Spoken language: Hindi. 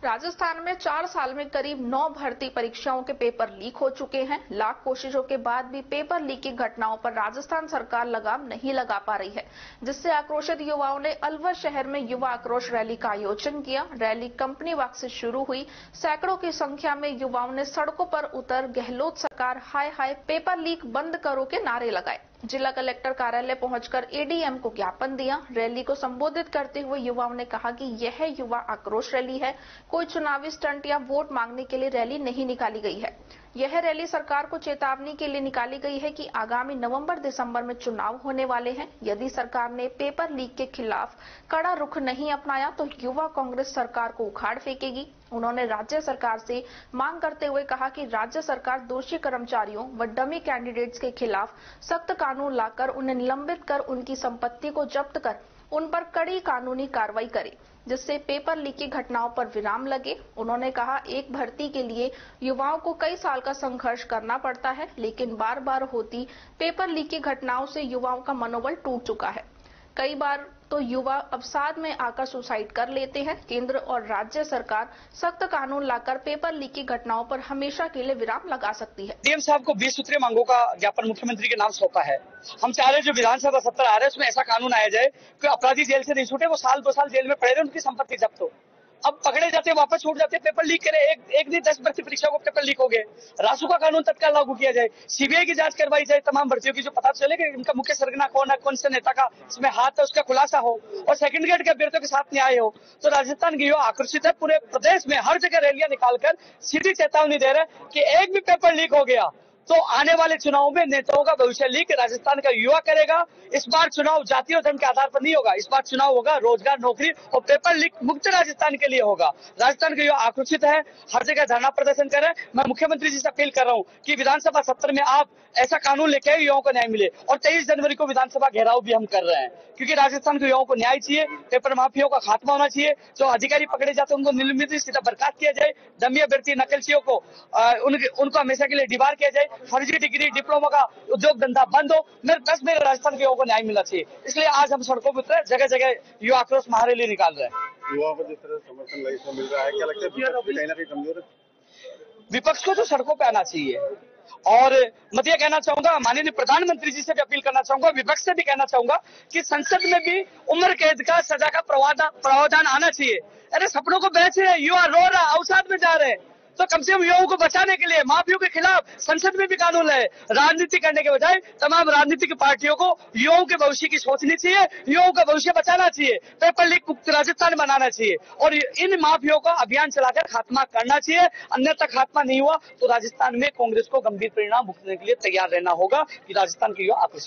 राजस्थान में 4 साल में करीब 9 भर्ती परीक्षाओं के पेपर लीक हो चुके हैं। लाख कोशिशों के बाद भी पेपर लीक की घटनाओं पर राजस्थान सरकार लगाम नहीं लगा पा रही है, जिससे आक्रोशित युवाओं ने अलवर शहर में युवा आक्रोश रैली का आयोजन किया। रैली कंपनी बाग से शुरू हुई। सैकड़ों की संख्या में युवाओं ने सड़कों पर उतर गहलोत सरकार हाय हाय पेपर लीक बंद करो के नारे लगाए। जिला कलेक्टर कार्यालय पहुंचकर एडीएम को ज्ञापन दिया। रैली को संबोधित करते हुए युवाओं ने कहा कि यह युवा आक्रोश रैली है, कोई चुनावी स्टंट या वोट मांगने के लिए रैली नहीं निकाली गई है। यह रैली सरकार को चेतावनी के लिए निकाली गई है कि आगामी नवंबर-दिसंबर में चुनाव होने वाले हैं। यदि सरकार ने पेपर लीक के खिलाफ कड़ा रुख नहीं अपनाया तो युवा कांग्रेस सरकार को उखाड़ फेंकेगी। उन्होंने राज्य सरकार से मांग करते हुए कहा कि राज्य सरकार दोषी कर्मचारियों व डमी कैंडिडेट्स के खिलाफ सख्त कानून लाकर उन्हें निलंबित कर उनकी संपत्ति को जब्त कर उन पर कड़ी कानूनी कार्रवाई करे, जिससे पेपर लीक की घटनाओं पर विराम लगे। उन्होंने कहा, एक भर्ती के लिए युवाओं को कई साल का संघर्ष करना पड़ता है, लेकिन बार बार होती पेपर लीक की घटनाओं से युवाओं का मनोबल टूट चुका है। कई बार तो युवा अवसाद में आकर सुसाइड कर लेते हैं। केंद्र और राज्य सरकार सख्त कानून लाकर पेपर लीक की घटनाओं पर हमेशा के लिए विराम लगा सकती है। डीएम साहब को 20 सूत्रीय मांगों का ज्ञापन मुख्यमंत्री के नाम सौंपा है। हम चाह रहे हैं जो विधानसभा सत्र आ रहा है उसमें ऐसा कानून आया जाए कि अपराधी जेल से नहीं छूटे, वो साल 2 साल जेल में पड़े रहे, उनकी संपत्ति जब्त हो। अब पकड़े जाते वापस छूट जाते, पेपर लीक करे, एक नहीं 10 भर्ती परीक्षा को पेपर लीक हो गए। रासू का कानून तत्काल लागू किया जाए, सीबीआई की जांच करवाई जाए, तमाम भर्तियों की, जो पता चले कि इनका मुख्य सरगना कौन है, कौन से नेता का इसमें हाथ है, उसका खुलासा हो और सेकंड ग्रेड के अभ्यर्थियों के साथ न्याय हो। तो राजस्थान की युवा आकर्षित है, पूरे प्रदेश में हर जगह रैलियां निकालकर सीधी चेतावनी दे रहे कि एक भी पेपर लीक हो गया तो आने वाले चुनाव में नेताओं का भविष्य लीक राजस्थान का युवा करेगा। इस बार चुनाव जाति और धर्म के आधार पर नहीं होगा, इस बार चुनाव होगा रोजगार, नौकरी और पेपर लीक मुक्त राजस्थान के लिए होगा। राजस्थान के युवा आक्रोशित है, हर जगह धरना प्रदर्शन करें। मैं मुख्यमंत्री जी से अपील कर रहा हूँ कि विधानसभा सत्र में आप ऐसा कानून लेके आए, युवाओं को न्याय मिले। और 23 जनवरी को विधानसभा घेराव भी हम कर रहे हैं, क्योंकि राजस्थान के युवाओं को न्याय चाहिए, पेपर माफियों का खात्मा होना चाहिए। जो अधिकारी पकड़े जाते हैं उनको निलंबित सीधा बर्खास्त किया जाए, डमी अभ्यर्थी नकलचियों को उनको हमेशा के लिए डिबार किया जाए, फर्जी डिग्री डिप्लोमा का उद्योग धंधा बंद हो। मेरे राजस्थान के युवाओं को न्याय मिलना चाहिए, इसलिए आज हम सड़कों पर उतरे, जगह जगह युवा आक्रोश महारैली निकाल रहे हैं। युवाओं को जिस तरह समर्थन मिल रहा है, क्या लगता है कहीं ना कहीं कमजोर है? विपक्ष को तो सड़कों पे आना चाहिए। और मैं ये कहना चाहूंगा, माननीय प्रधानमंत्री जी से भी अपील करना चाहूंगा, विपक्ष से भी कहना चाहूंगा कि संसद में भी उम्र कैद का सजा का प्रावधान आना चाहिए। अरे सपनों को बेच रहे, युवा रो रहा, अवसाद में जा रहे हैं, तो कम से कम युवाओं को बचाने के लिए माफियों के खिलाफ संसद में भी कानून है। राजनीति करने के बजाय तमाम राजनीतिक पार्टियों को युवाओं के भविष्य की सोचनी चाहिए, युवाओं का भविष्य बचाना चाहिए, पेपर लीक मुक्त राजस्थान बनाना चाहिए और इन माफियों का अभियान चलाकर खात्मा करना चाहिए। अन्यथा खात्मा नहीं हुआ तो राजस्थान में कांग्रेस को गंभीर परिणाम भुगतने के लिए तैयार रहना होगा कि राजस्थान के युवा आकर्षित